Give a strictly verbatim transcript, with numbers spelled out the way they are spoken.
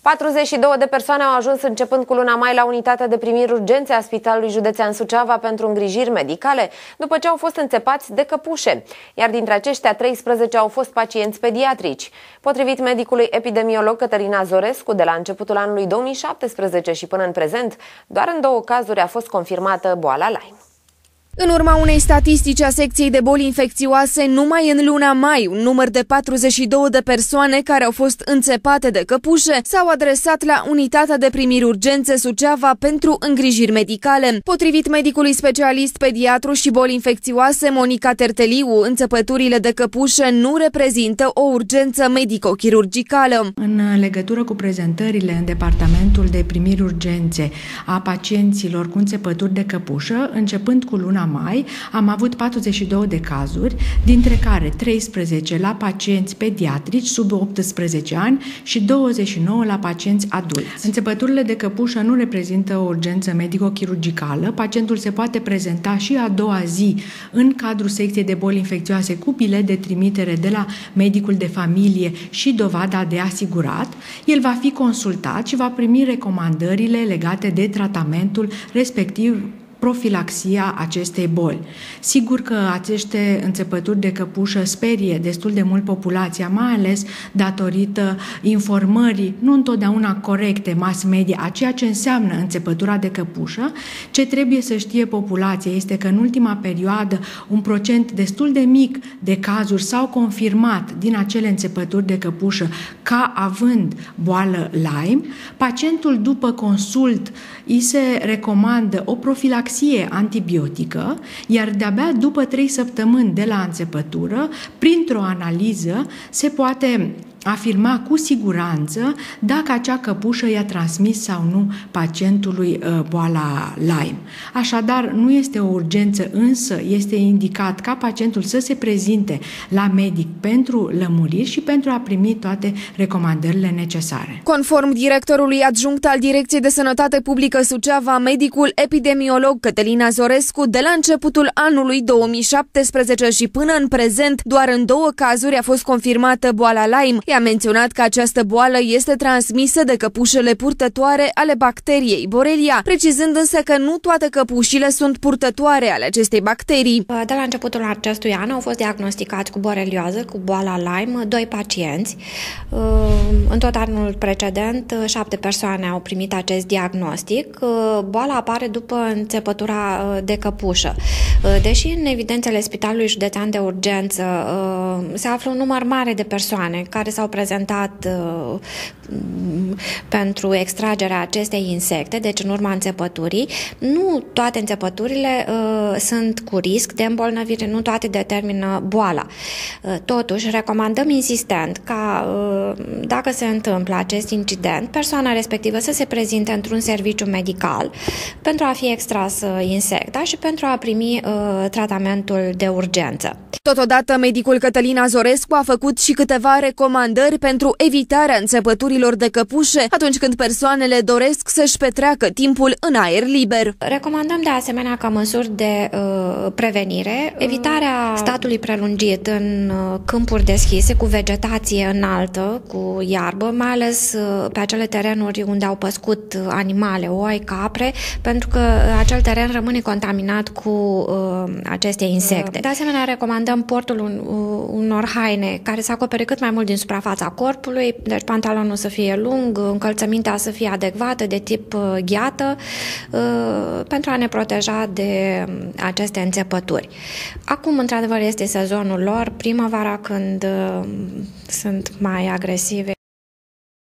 patruzeci și două de persoane au ajuns începând cu luna mai la unitatea de primiri urgențe a Spitalului Județean Suceava pentru îngrijiri medicale, după ce au fost înțepați de căpușe, iar dintre aceștia treisprezece au fost pacienți pediatrici. Potrivit medicului epidemiolog Cătălin Azorescu, de la începutul anului două mii șaptesprezece și până în prezent, doar în două cazuri a fost confirmată boala Lyme. În urma unei statistici a secției de boli infecțioase, numai în luna mai, un număr de patruzeci și două de persoane care au fost înțepate de căpușe s-au adresat la unitatea de primiri urgențe Suceava pentru îngrijiri medicale. Potrivit medicului specialist pediatru și boli infecțioase Monica Terteliu, înțepăturile de căpușe nu reprezintă o urgență medico-chirurgicală. În legătură cu prezentările în departamentul de primiri urgențe a pacienților cu înțepături de căpușă, începând cu luna mai, am avut patruzeci și două de cazuri, dintre care treisprezece la pacienți pediatrici sub optsprezece ani și douăzeci și nouă la pacienți adulți. Înțepăturile de căpușă nu reprezintă o urgență medico-chirurgicală. Pacientul se poate prezenta și a doua zi în cadrul secției de boli infecțioase cu bilet de trimitere de la medicul de familie și dovada de asigurat. El va fi consultat și va primi recomandările legate de tratamentul respectiv profilaxia acestei boli. Sigur că aceste înțepături de căpușă sperie destul de mult populația, mai ales datorită informării nu întotdeauna corecte mass media a ceea ce înseamnă înțepătura de căpușă. Ce trebuie să știe populația este că în ultima perioadă un procent destul de mic de cazuri s-au confirmat din acele înțepături de căpușă ca având boală Lyme. Pacientul după consult îi se recomandă o profilaxie antibiotică, iar de-abia după trei săptămâni de la înțepătură, printr-o analiză, se poate afirma cu siguranță dacă acea căpușă i-a transmis sau nu pacientului boala Lyme. Așadar, nu este o urgență, însă este indicat ca pacientul să se prezinte la medic pentru lămuriri și pentru a primi toate recomandările necesare. Conform directorului adjunct al Direcției de Sănătate Publică Suceava, medicul epidemiolog Cătălin Azorescu, de la începutul anului două mii șaptesprezece și până în prezent, doar în două cazuri a fost confirmată boala Lyme. A menționat că această boală este transmisă de căpușele purtătoare ale bacteriei Borrelia, precizând însă că nu toate căpușile sunt purtătoare ale acestei bacterii. De la începutul acestui an au fost diagnosticați cu borelioză, cu boala Lyme, doi pacienți. În tot anul precedent, șapte persoane au primit acest diagnostic. Boala apare după înțepătura de căpușă. Deși în evidențele Spitalului Județean de Urgență se află un număr mare de persoane care s-au prezentat uh, pentru extragerea acestei insecte, deci în urma înțepăturii, nu toate înțepăturile uh, sunt cu risc de îmbolnăvire, nu toate determină boala. Uh, totuși, recomandăm insistent ca, uh, dacă se întâmplă acest incident, persoana respectivă să se prezinte într-un serviciu medical pentru a fi extras uh, insecta și pentru a primi uh, tratamentul de urgență. Totodată, medicul Cătălin Azorescu a făcut și câteva recomandări pentru evitarea înțepăturilor de căpușe atunci când persoanele doresc să-și petreacă timpul în aer liber. Recomandăm de asemenea ca măsuri de uh, prevenire, evitarea statului prelungit în uh, câmpuri deschise cu vegetație înaltă, cu iarbă, mai ales uh, pe acele terenuri unde au păscut animale, oi, capre, pentru că acel teren rămâne contaminat cu uh, aceste insecte. De asemenea, recomandăm portul un, uh, unor haine care să acopere cât mai mult din suprafața corpului, deci pantalonul să fie lung, încălțămintea să fie adecvată, de tip uh, gheată, uh, pentru a ne proteja de um, aceste înțepături. Acum, într-adevăr, este sezonul lor, primăvara, când uh, sunt mai agresive